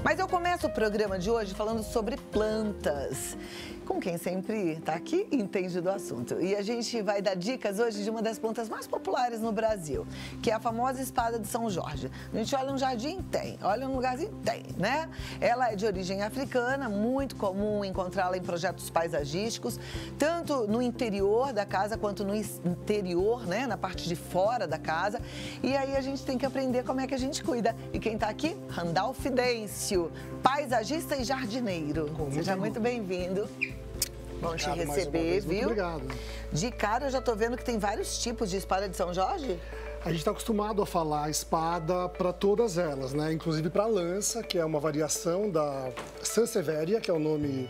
Mas eu começo o programa de hoje falando sobre plantas, com quem sempre está aqui e entende do assunto. E a gente vai dar dicas hoje de uma das plantas mais populares no Brasil, que é a famosa espada de São Jorge. A gente olha no jardim, tem. Olha no lugarzinho, tem, né? Ela é de origem africana, muito comum encontrá-la em projetos paisagísticos, tanto no interior da casa quanto no interior, né? Na parte de fora da casa. E aí a gente tem que aprender como é que a gente cuida. E quem está aqui? Randolph Dêncio, paisagista e jardineiro. Seja muito bem-vindo. Bom te receber, viu? Muito obrigado. De cara, eu já tô vendo que tem vários tipos de espada de São Jorge. A gente está acostumado a falar espada para todas elas, né? Inclusive para a lança, que é uma variação da Sansevieria, que é o nome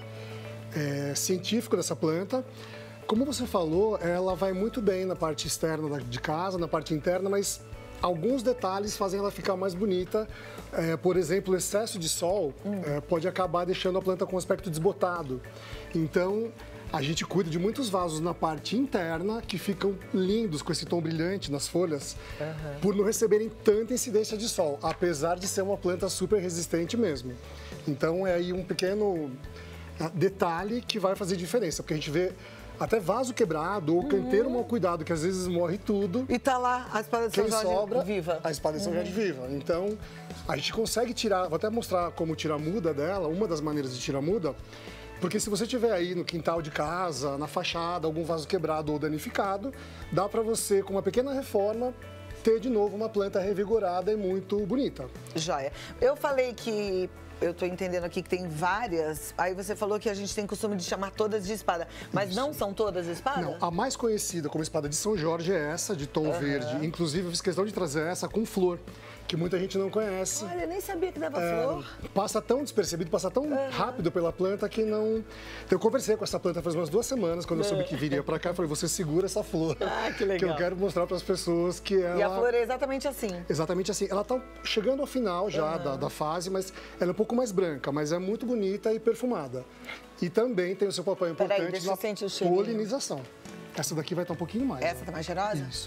científico dessa planta. Como você falou, ela vai muito bem na parte externa de casa, na parte interna, mas alguns detalhes fazem ela ficar mais bonita. Por exemplo, o excesso de sol pode acabar deixando a planta com um aspecto desbotado. Então, a gente cuida de muitos vasos na parte interna que ficam lindos com esse tom brilhante nas folhas, por não receberem tanta incidência de sol, apesar de ser uma planta super resistente mesmo. Então, é aí um pequeno detalhe que vai fazer diferença, porque a gente vê até vaso quebrado ou canteiro mal cuidado, que às vezes morre tudo. E tá lá a espada de São Jorge sobra, viva. A espada de São Jorge viva. Então, a gente consegue tirar, vou até mostrar como tirar a muda dela, uma das maneiras de tirar a muda, porque se você tiver aí no quintal de casa, na fachada, algum vaso quebrado ou danificado, dá para você, com uma pequena reforma, ter de novo uma planta revigorada e muito bonita. Joia. Eu falei que eu tô entendendo aqui que tem várias, aí você falou que a gente tem costume de chamar todas de espada, mas não são todas espadas? Não, a mais conhecida como espada de São Jorge é essa, de tom verde. Inclusive, eu fiz questão de trazer essa com flor, que muita gente não conhece. Olha, eu nem sabia que dava flor. Passa tão despercebido, passa tão rápido pela planta que não... Então, eu conversei com essa planta faz umas 2 semanas, quando eu soube que viria pra cá, eu falei, você segura essa flor. Ah, que legal. Que eu quero mostrar para as pessoas que ela... E a flor é exatamente assim. Exatamente assim. Ela tá chegando ao final já da fase, mas ela é um pouco mais branca, mas é muito bonita e perfumada. E também tem o seu papel importante na polinização. Essa daqui vai estar um pouquinho mais. Essa tá mais cheirosa? Isso.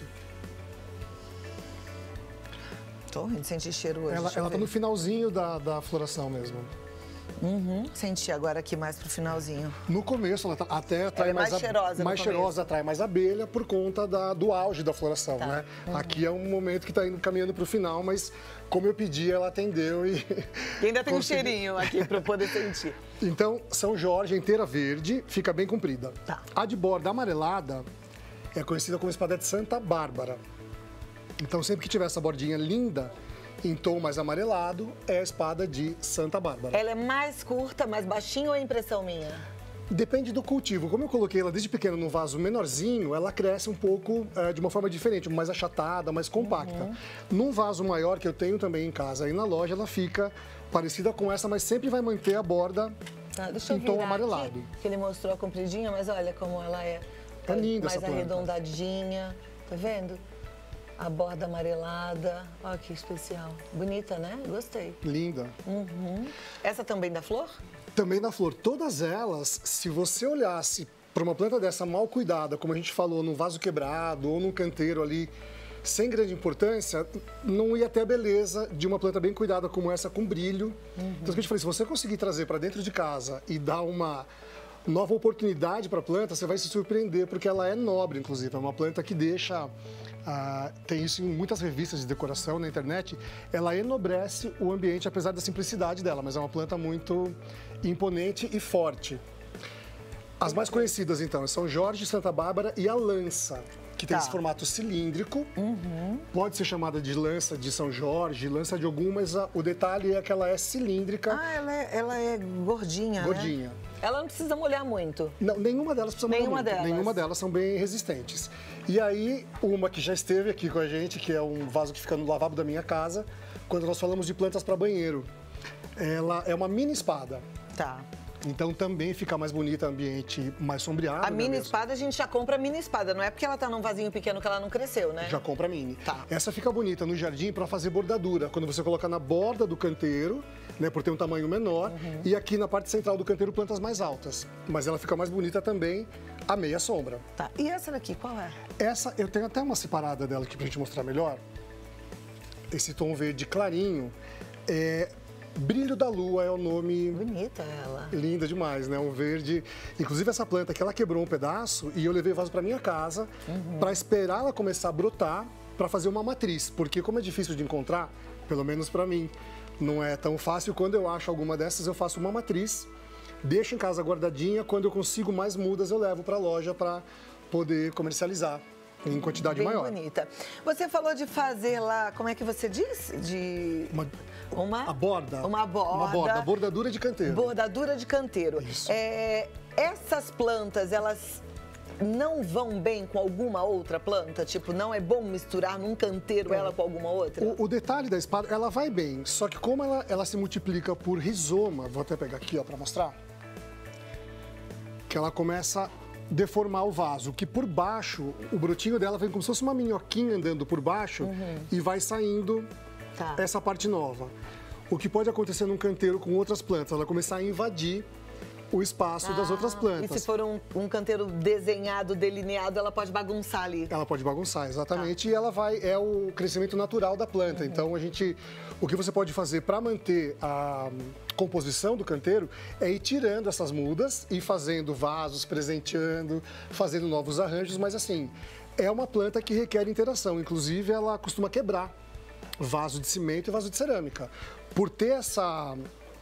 Tô rindo, senti cheiro hoje. Ela tá no finalzinho da floração mesmo. Senti agora aqui mais pro finalzinho. No começo, ela até atrai mais cheirosa. Mais cheirosa, atrai mais abelha por conta do auge da floração, né? Aqui é um momento que está indo caminhando pro final, mas como eu pedi, ela atendeu e... E ainda tem um cheirinho aqui para eu poder sentir. Então, São Jorge inteira verde, fica bem comprida. Tá. A de borda amarelada é conhecida como espada de Santa Bárbara. Então, sempre que tiver essa bordinha linda, em tom mais amarelado, é a espada de Santa Bárbara. Ela é mais curta, mais baixinha ou é impressão minha? Depende do cultivo. Como eu coloquei ela desde pequena num vaso menorzinho, ela cresce um pouco de uma forma diferente, mais achatada, mais compacta. Num vaso maior, que eu tenho também em casa e na loja, ela fica parecida com essa, mas sempre vai manter a borda em tom amarelado. Aqui, que ele mostrou a compridinha, mas olha como ela é. Tá linda essa planta. Mais arredondadinha, tá vendo? A borda amarelada, olha que especial. Bonita, né? Gostei. Linda. Essa também da flor? Também da flor. Todas elas, se você olhasse para uma planta dessa mal cuidada, como a gente falou, num vaso quebrado ou num canteiro ali, sem grande importância, não ia ter a beleza de uma planta bem cuidada como essa, com brilho. Então, a gente falou, se você conseguir trazer para dentro de casa e dar uma nova oportunidade para a planta, você vai se surpreender, porque ela é nobre, inclusive. É uma planta que deixa... tem isso em muitas revistas de decoração na internet, ela enobrece o ambiente, apesar da simplicidade dela, mas é uma planta muito imponente e forte. As mais conhecidas, então, são Jorge, Santa Bárbara e a lança, que tem esse formato cilíndrico. Pode ser chamada de lança de São Jorge, lança de algum, mas o detalhe é que ela é cilíndrica. Ah, ela é gordinha, Gordinha. Né? Ela não precisa molhar muito. Não, nenhuma delas precisa molhar muito. Delas. Nenhuma delas são bem resistentes. E aí, uma que já esteve aqui com a gente, que é um vaso que fica no lavabo da minha casa, quando nós falamos de plantas para banheiro. Ela é uma mini espada. Tá. Então também fica mais bonita, ambiente mais sombreado. A mini espada a gente já compra a mini espada, não é porque ela tá num vasinho pequeno que ela não cresceu, né? Já compra a mini. Tá. Essa fica bonita no jardim para fazer bordadura, quando você coloca na borda do canteiro, né, por ter um tamanho menor, e aqui na parte central do canteiro plantas mais altas. Mas ela fica mais bonita também à meia sombra. Tá. E essa daqui, qual é? Essa, eu tenho até uma separada dela aqui pra gente mostrar melhor. Esse tom verde clarinho. Brilho da Lua é o nome. Bonita ela. Linda demais, né? Um verde. Inclusive essa planta que ela quebrou um pedaço e eu levei o vaso para minha casa para esperar ela começar a brotar para fazer uma matriz, porque como é difícil de encontrar, pelo menos para mim, não é tão fácil. Quando eu acho alguma dessas, eu faço uma matriz, deixo em casa guardadinha. Quando eu consigo mais mudas, eu levo para a loja para poder comercializar em quantidade Bem maior. bonita. Você falou de fazer lá, como é que você diz? A borda. Uma borda. Uma borda, bordadura de canteiro. Bordadura de canteiro. Isso. Essas plantas, elas não vão bem com alguma outra planta? Tipo, não é bom misturar num canteiro ela com alguma outra? O detalhe da espada, ela vai bem, só que como ela se multiplica por rizoma, vou até pegar aqui, ó, para mostrar, que ela começa a deformar o vaso, que por baixo, o brotinho dela vem como se fosse uma minhoquinha andando por baixo e vai saindo essa parte nova. O que pode acontecer num canteiro com outras plantas, ela começar a invadir o espaço das outras plantas. E se for um canteiro desenhado, delineado, ela pode bagunçar ali? Ela pode bagunçar, exatamente. E ela é o crescimento natural da planta. Então, o que você pode fazer para manter a composição do canteiro é ir tirando essas mudas e fazendo vasos, presenteando, fazendo novos arranjos. Mas, assim, é uma planta que requer interação. Inclusive, ela costuma quebrar vaso de cimento e vaso de cerâmica. Por ter essa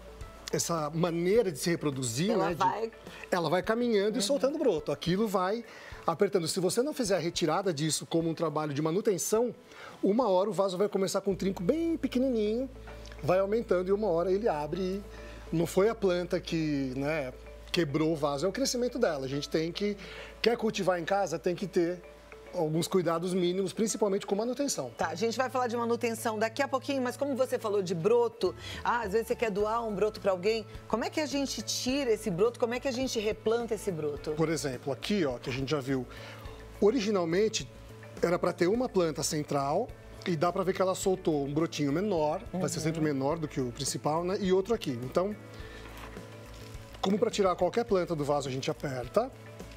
maneira de se reproduzir, ela vai caminhando e soltando broto. Aquilo vai apertando. Se você não fizer a retirada disso como um trabalho de manutenção, uma hora o vaso vai começar com um trinco bem pequenininho, vai aumentando e uma hora ele abre e não foi a planta que, né, quebrou o vaso, é o crescimento dela. A gente quer cultivar em casa, tem que ter alguns cuidados mínimos, principalmente com manutenção. Tá, a gente vai falar de manutenção daqui a pouquinho, mas como você falou de broto, às vezes você quer doar um broto para alguém, como é que a gente tira esse broto, como é que a gente replanta esse broto? Por exemplo, aqui, ó, que a gente já viu, originalmente era para ter uma planta central e dá para ver que ela soltou um brotinho menor, vai ser sempre menor do que o principal, né, e outro aqui. Então, como para tirar qualquer planta do vaso, a gente aperta.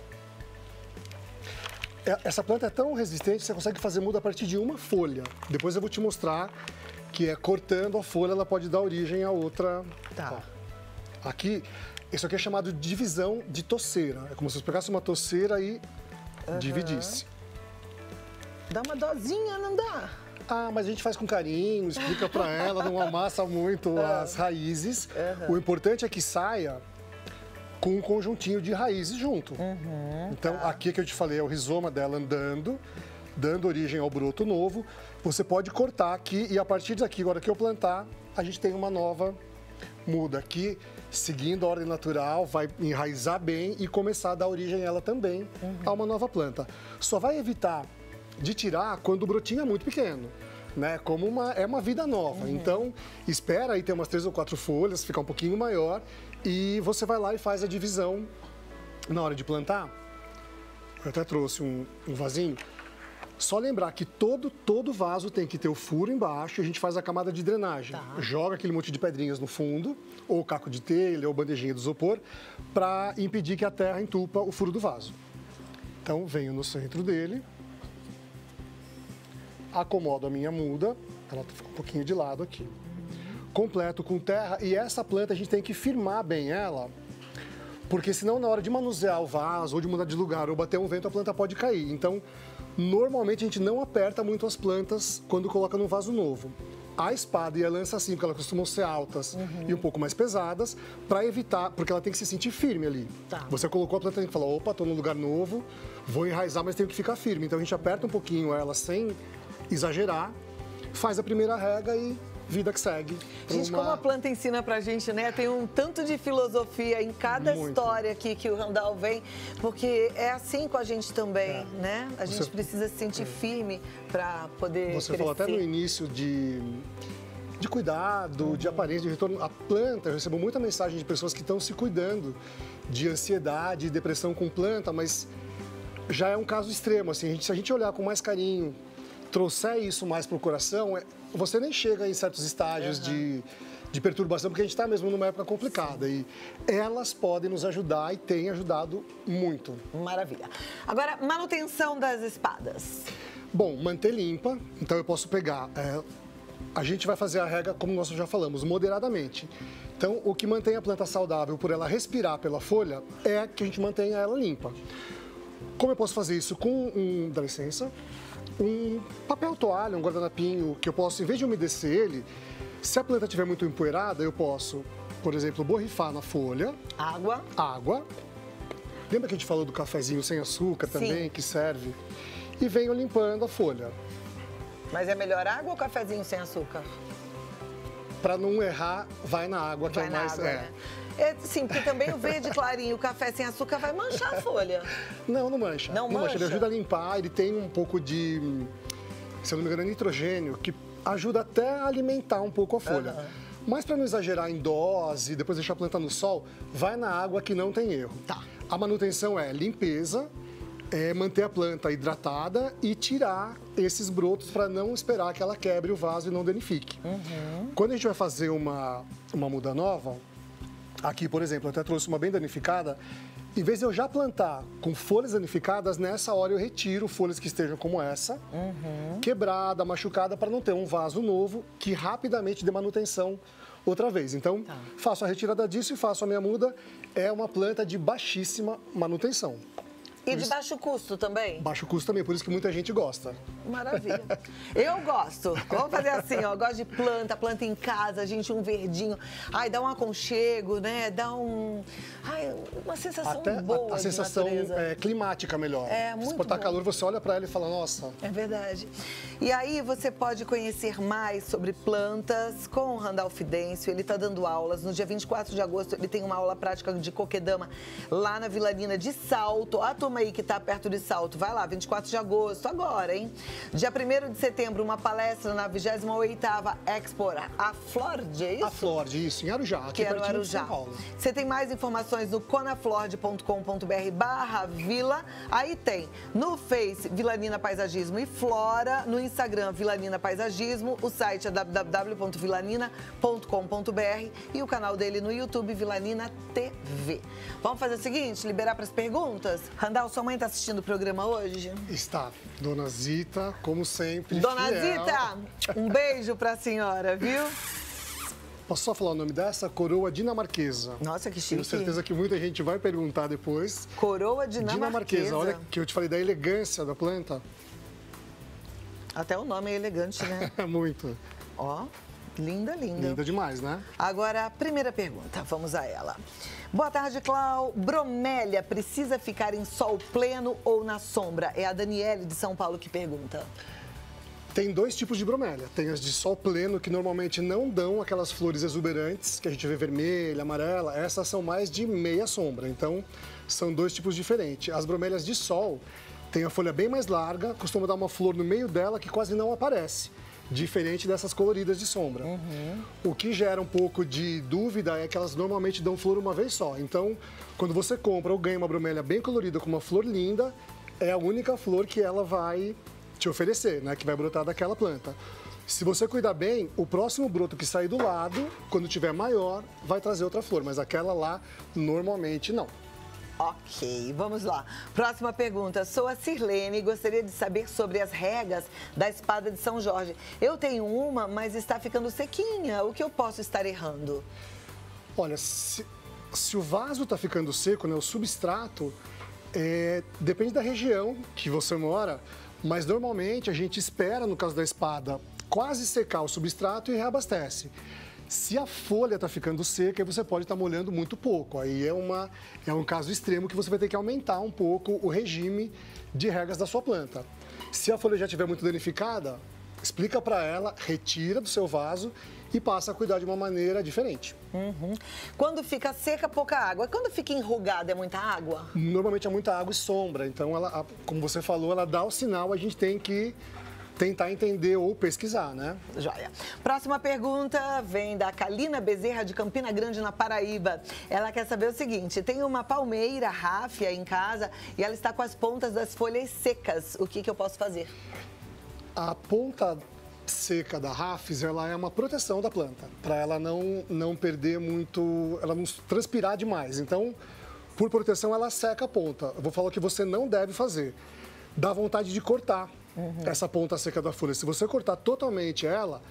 Essa planta é tão resistente que você consegue fazer muda a partir de uma folha. Depois eu vou te mostrar que cortando a folha, ela pode dar origem a outra. Tá. Ó. Aqui, isso aqui é chamado de divisão de toceira. É como se você pegasse uma toceira e dividisse. Dá uma dosinha, não dá? Ah, mas a gente faz com carinho, explica pra ela, não amassa muito as raízes. O importante é que saia com um conjuntinho de raízes junto. Então, aqui que eu te falei é o rizoma dela andando, dando origem ao broto novo. Você pode cortar aqui e a partir daqui, agora que eu plantar, a gente tem uma nova muda aqui, seguindo a ordem natural, vai enraizar bem e começar a dar origem ela também a uma nova planta. Só vai evitar de tirar quando o brotinho é muito pequeno, né? Como é uma vida nova. Então, espera aí ter umas 3 ou 4 folhas, ficar um pouquinho maior e você vai lá e faz a divisão na hora de plantar. Eu até trouxe um vasinho. Só lembrar que todo vaso tem que ter o furo embaixo e a gente faz a camada de drenagem. Joga aquele monte de pedrinhas no fundo, ou caco de telha, ou bandejinha de isopor, para impedir que a terra entupa o furo do vaso. Então, venho no centro dele, acomodo a minha muda, ela fica um pouquinho de lado aqui. Completo com terra e essa planta a gente tem que firmar bem ela, porque senão na hora de manusear o vaso ou de mudar de lugar ou bater um vento a planta pode cair. Então, normalmente a gente não aperta muito as plantas quando coloca num vaso novo. A espada e a lança sim, porque elas costumam ser altas e um pouco mais pesadas, para evitar, porque ela tem que se sentir firme ali. Você colocou a planta, tem que falar, opa, tô num lugar novo, vou enraizar, mas tenho que ficar firme. Então a gente aperta um pouquinho ela sem exagerar, faz a primeira rega e vida que segue. Gente, como a planta ensina pra gente, né? Tem um tanto de filosofia em cada história aqui que o Randall vem, porque é assim com a gente também, né? A gente precisa se sentir firme para poder Você falou até no início de cuidado, de aparência, de retorno. A planta, eu recebo muita mensagem de pessoas que estão se cuidando de ansiedade, depressão com planta, mas já é um caso extremo, assim. Se a gente olhar com mais carinho, trouxer isso mais para o coração, você nem chega em certos estágios de perturbação, porque a gente está mesmo numa época complicada. E elas podem nos ajudar e têm ajudado muito. Maravilha. Agora, manutenção das espadas. Bom, manter limpa. Então eu posso pegar a gente vai fazer a rega, como nós já falamos, moderadamente. Então, o que mantém a planta saudável por ela respirar pela folha é que a gente mantenha ela limpa. Como eu posso fazer isso? Dá licença, um papel toalha, um guardanapinho, que eu posso, em vez de umedecer ele, se a planta estiver muito empoeirada, eu posso, por exemplo, borrifar na folha. Água. Lembra que a gente falou do cafezinho sem açúcar também, que serve? E venho limpando a folha. Mas é melhor água ou cafezinho sem açúcar? Para não errar, vai na água, que é o mais... Água, né? Sim, porque também o verde clarinho, o café sem açúcar vai manchar a folha. Não mancha. Não mancha, ele ajuda a limpar, ele tem um pouco de, se eu não me engano, nitrogênio, que ajuda até a alimentar um pouco a folha. Mas para não exagerar em dose, depois deixar a planta no sol, vai na água que não tem erro. Tá. A manutenção é limpeza, manter a planta hidratada e tirar esses brotos para não esperar que ela quebre o vaso e não danifique. Quando a gente vai fazer uma muda nova, aqui, por exemplo, eu até trouxe uma bem danificada, em vez de eu já plantar com folhas danificadas, nessa hora eu retiro folhas que estejam como essa, quebrada, machucada, para não ter um vaso novo que rapidamente dê manutenção outra vez. Então, faço a retirada disso e faço a minha muda. É uma planta de baixíssima manutenção. E de baixo custo também? Baixo custo também, por isso que muita gente gosta. Maravilha. Eu gosto. Vamos fazer assim, ó. Eu gosto de planta em casa, gente, um verdinho. Ai, dá um aconchego, né? Dá uma sensação boa. A sensação climática melhor. Muito Se botar bom. calor, você olha para ela e fala, nossa. É verdade. E aí você pode conhecer mais sobre plantas com o Randolph Fidêncio. Ele está dando aulas. No dia 24 de agosto, ele tem uma aula prática de coquedama lá na Vila Nina de Salto. A turma aí que está perto de Salto, vai lá, 24 de agosto, agora, hein? Dia 1º de setembro, uma palestra na 28ª Expo A Flord, é isso? A Flord, isso, em Arujá, aqui pertinho de São Paulo. Você tem mais informações no conaflord.com.br/vila. Aí tem no Face Vila Nina Paisagismo e Flora, no Instagram Vila Nina Paisagismo, o site é www.vilanina.com.br e o canal dele no YouTube Vila Nina TV. Vamos fazer o seguinte, liberar para as perguntas? Randall, sua mãe está assistindo o programa hoje? Está. Dona Zita, como sempre, Dona fiel. Zita, um beijo para a senhora, viu? Posso só falar o nome dessa? Coroa dinamarquesa. Nossa, que chique. Tenho certeza que muita gente vai perguntar depois. Coroa dinamarquesa. Olha que eu te falei da elegância da planta. Até o nome é elegante, né? Muito. Ó, linda, linda. Linda demais, né? Agora, a primeira pergunta, vamos a ela. Boa tarde, Clau. Bromélia precisa ficar em sol pleno ou na sombra? É a Daniele de São Paulo que pergunta. Tem dois tipos de bromélia. Tem as de sol pleno, que normalmente não dão aquelas flores exuberantes, que a gente vê vermelha, amarela. Essas são mais de meia sombra. Então, são dois tipos diferentes. As bromélias de sol têm a folha bem mais larga, costuma dar uma flor no meio dela que quase não aparece. Diferente dessas coloridas de sombra. O que gera um pouco de dúvida é que elas normalmente dão flor uma vez só. Então, quando você compra ou ganha uma bromélia bem colorida com uma flor linda, é a única flor que ela vai te oferecer, né? Que vai brotar daquela planta. Se você cuidar bem, o próximo broto que sair do lado, quando tiver maior, vai trazer outra flor. Mas aquela lá, normalmente, não. Ok, vamos lá. Próxima pergunta. Sou a Sirlene e gostaria de saber sobre as regas da espada de São Jorge. Eu tenho uma, mas está ficando sequinha. O que eu posso estar errando? Olha, se o vaso está ficando seco, né, o substrato, depende da região que você mora, mas normalmente a gente espera, no caso da espada, quase secar o substrato e reabastece. Se a folha está ficando seca, aí você pode estar molhando muito pouco. Aí é um caso extremo que você vai ter que aumentar um pouco o regime de regas da sua planta. Se a folha já estiver muito danificada, explica para ela, retira do seu vaso e passa a cuidar de uma maneira diferente. Quando fica seca, pouca água. Quando fica enrugada, é muita água? Normalmente é muita água e sombra. Então, ela, como você falou, ela dá o sinal, a gente tem que tentar entender ou pesquisar, né? Joia. Próxima pergunta vem da Kalina Bezerra, de Campina Grande, na Paraíba. Ela quer saber o seguinte: tem uma palmeira ráfia em casa e ela está com as pontas das folhas secas. O que eu posso fazer? A ponta seca da ráfis, ela é uma proteção da planta, para ela não perder muito, ela não transpirar demais. Então, por proteção, ela seca a ponta. Eu vou falar o que você não deve fazer. Dá vontade de cortar essa ponta seca da folha. Se você cortar totalmente ela,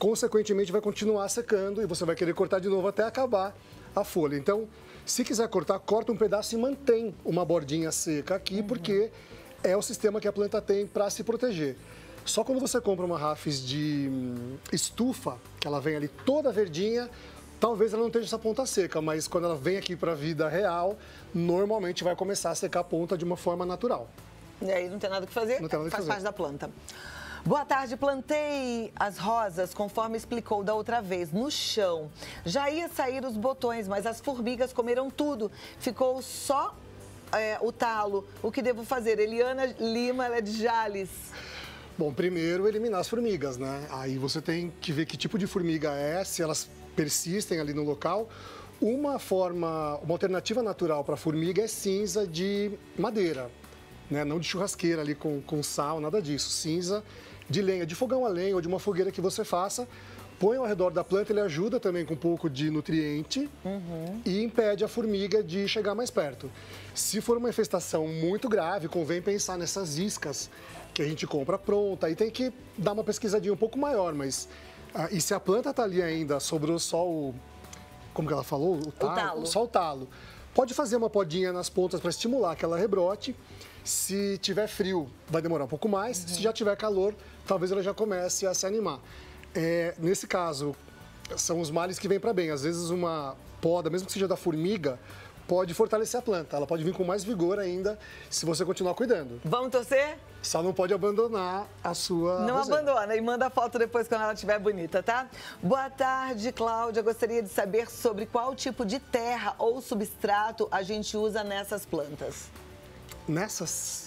consequentemente vai continuar secando e você vai querer cortar de novo até acabar a folha. Então, se quiser cortar, corta um pedaço e mantém uma bordinha seca aqui, porque é o sistema que a planta tem para se proteger. Só quando você compra uma rafis de estufa, que ela vem ali toda verdinha, talvez ela não tenha essa ponta seca, mas quando ela vem aqui para a vida real, normalmente vai começar a secar a ponta de uma forma natural. E aí não tem nada que fazer, Não tem nada que faz fazer. parte da planta. Boa tarde, plantei as rosas, conforme explicou da outra vez, no chão. Já ia sair os botões, mas as formigas comeram tudo. Ficou só o talo. O que devo fazer? Eliana Lima, ela é de Jales. Bom, primeiro eliminar as formigas, né? Aí você tem que ver que tipo de formiga é, se elas persistem ali no local. Uma alternativa natural para a formiga é cinza de madeira, né? Não de churrasqueira ali com sal, nada disso. Cinza de lenha, de fogão a lenha ou de uma fogueira que você faça. Põe ao redor da planta, ele ajuda também com um pouco de nutriente e impede a formiga de chegar mais perto. Se for uma infestação muito grave, convém pensar nessas iscas que a gente compra pronta. Aí tem que dar uma pesquisadinha um pouco maior, mas... e se a planta está ali ainda, sobrou só o... Como que ela falou? O talo. Só o talo. Pode fazer uma podinha nas pontas para estimular que ela rebrote. Se tiver frio, vai demorar um pouco mais. Se já tiver calor, talvez ela já comece a se animar. Nesse caso, são os males que vêm para bem. Às vezes uma poda, mesmo que seja da formiga, pode fortalecer a planta. Ela pode vir com mais vigor ainda se você continuar cuidando. Vamos torcer? Só não pode abandonar a sua Não roseira. abandona e manda a foto depois quando ela estiver bonita, tá? Boa tarde, Cláudia. Gostaria de saber sobre qual tipo de terra ou substrato a gente usa nessas plantas. Nessas?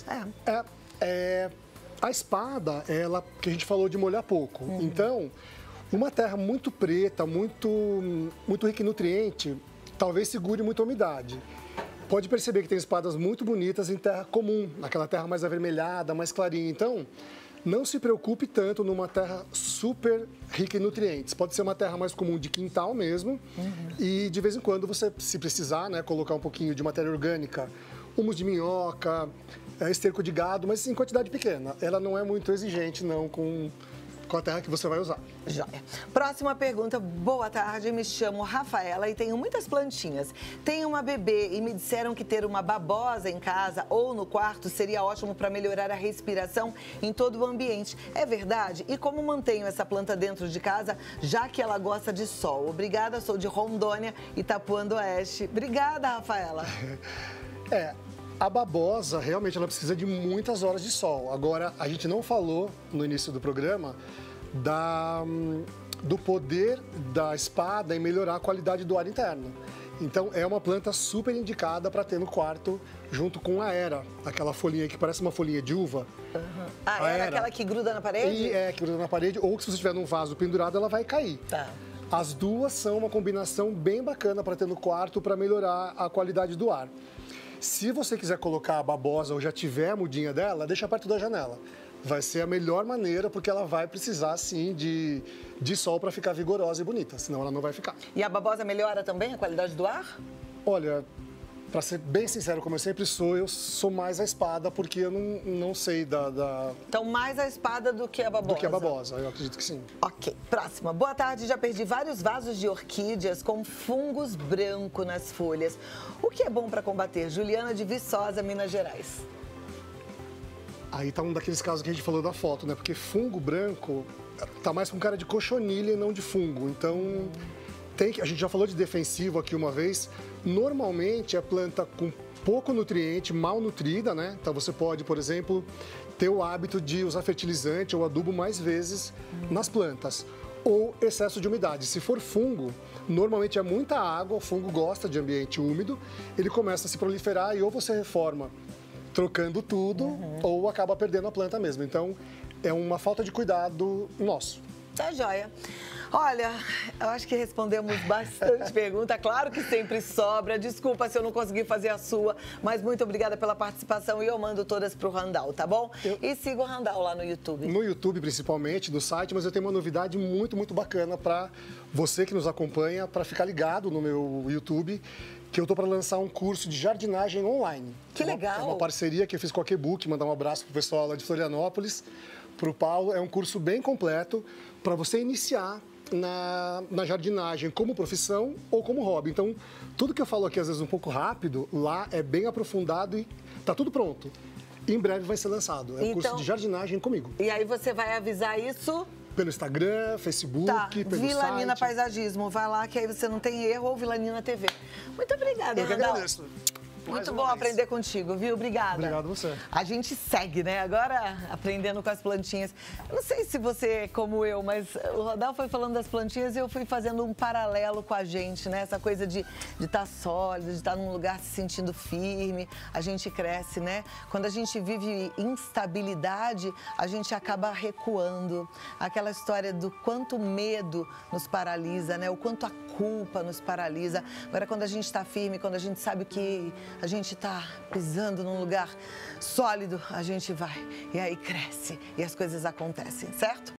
A espada, ela que a gente falou de molhar pouco. Então, uma terra muito preta, muito rica em nutriente, talvez segure muita umidade. Pode perceber que tem espadas muito bonitas em terra comum, naquela terra mais avermelhada, mais clarinha. Então, não se preocupe tanto numa terra super rica em nutrientes. Pode ser uma terra mais comum de quintal mesmo. E de vez em quando você, se precisar, né, colocar um pouquinho de matéria orgânica, humus de minhoca, esterco de gado, mas em quantidade pequena. Ela não é muito exigente, não, com a terra que você vai usar. Joia. Próxima pergunta. Boa tarde, me chamo Rafaela e tenho muitas plantinhas. Tenho uma bebê e me disseram que ter uma babosa em casa ou no quarto seria ótimo para melhorar a respiração em todo o ambiente. É verdade? E como mantenho essa planta dentro de casa, já que ela gosta de sol? Obrigada, sou de Rondônia, Itapuã do Oeste. Obrigada, Rafaela. A babosa, realmente, ela precisa de muitas horas de sol. Agora, a gente não falou no início do programa do poder da espada em melhorar a qualidade do ar interno. Então, é uma planta super indicada para ter no quarto, junto com a era, aquela folhinha que parece uma folhinha de uva. A era aquela que gruda na parede? Que gruda na parede, ou que se você tiver num vaso pendurado, ela vai cair. Tá. As duas são uma combinação bem bacana para ter no quarto, para melhorar a qualidade do ar. Se você quiser colocar a babosa ou já tiver a mudinha dela, deixa perto da janela. Vai ser a melhor maneira, porque ela vai precisar, sim, de sol para ficar vigorosa e bonita, senão ela não vai ficar. E a babosa melhora também a qualidade do ar? Olha, para ser bem sincero, como eu sempre sou, eu sou mais a espada, porque eu não sei Então, mais a espada do que a babosa? Do que a babosa, eu acredito que sim. Ok, próxima. Boa tarde, já perdi vários vasos de orquídeas com fungos branco nas folhas. O que é bom para combater? Juliana de Viçosa, Minas Gerais. Aí tá um daqueles casos que a gente falou da foto, né? Porque fungo branco tá mais com cara de cochonilha e não de fungo. Então, a gente já falou de defensivo aqui uma vez. Normalmente é planta com pouco nutriente, mal nutrida, né? Então você pode, por exemplo, ter o hábito de usar fertilizante ou adubo mais vezes nas plantas. Ou excesso de umidade. Se for fungo, normalmente é muita água, o fungo gosta de ambiente úmido, ele começa a se proliferar e ou você reforma trocando tudo, ou acaba perdendo a planta mesmo. Então, é uma falta de cuidado nosso. Tá joia. Olha, eu acho que respondemos bastante pergunta. Claro que sempre sobra. Desculpa se eu não consegui fazer a sua, mas muito obrigada pela participação e eu mando todas pro Randall, tá bom? E siga o Randall lá no YouTube. No YouTube, principalmente, no site, mas eu tenho uma novidade muito, muito bacana para você que nos acompanha, para ficar ligado no meu YouTube, que eu estou para lançar um curso de jardinagem online. Que legal! É uma parceria que eu fiz com a Quebook, mandar um abraço pro pessoal lá de Florianópolis, pro Paulo. É um curso bem completo, para você iniciar na jardinagem como profissão ou como hobby. Então, tudo que eu falo aqui, às vezes, um pouco rápido, lá é bem aprofundado e tá tudo pronto. Em breve vai ser lançado. É um curso de jardinagem comigo. E aí você vai avisar isso? Pelo Instagram, Facebook, pelo Vilanina site. Paisagismo. Vai lá que aí você não tem erro, ou Vilanina TV. Muito obrigada, Eu que Randall. agradeço. Muito bom aprender contigo, viu? Obrigada. Obrigado você. A gente segue, né? Agora, aprendendo com as plantinhas. Eu não sei se você é como eu, mas o Rodolfo foi falando das plantinhas e eu fui fazendo um paralelo com a gente, né? Essa coisa de estar sólido, de estar num lugar se sentindo firme. A gente cresce, né? Quando a gente vive instabilidade, a gente acaba recuando. Aquela história do quanto o medo nos paralisa, né? O quanto a culpa nos paralisa. Agora, quando a gente está firme, quando a gente sabe que a gente está pisando num lugar sólido, a gente vai. E aí cresce e as coisas acontecem, certo?